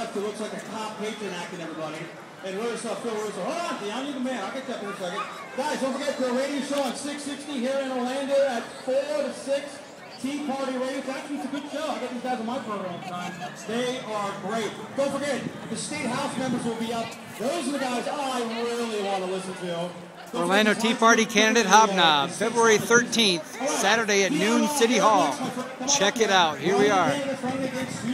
left who looks like a cop patron acting everybody. And Phil Russo. Hold on, Dion, you're the man. I'll get that in a second. Guys, don't forget the radio show on 660 here in Orlando at 4 to 6. Tea Party Radio. Actually, it's a good show. I get these guys on my program all the time. They are great. Don't forget, the State House members will be up. Those are the guys I really want to listen to. Orlando Tea Party Candidate Hobnob, February 13th, Saturday at noon, City Hall. Check it out. Here we are.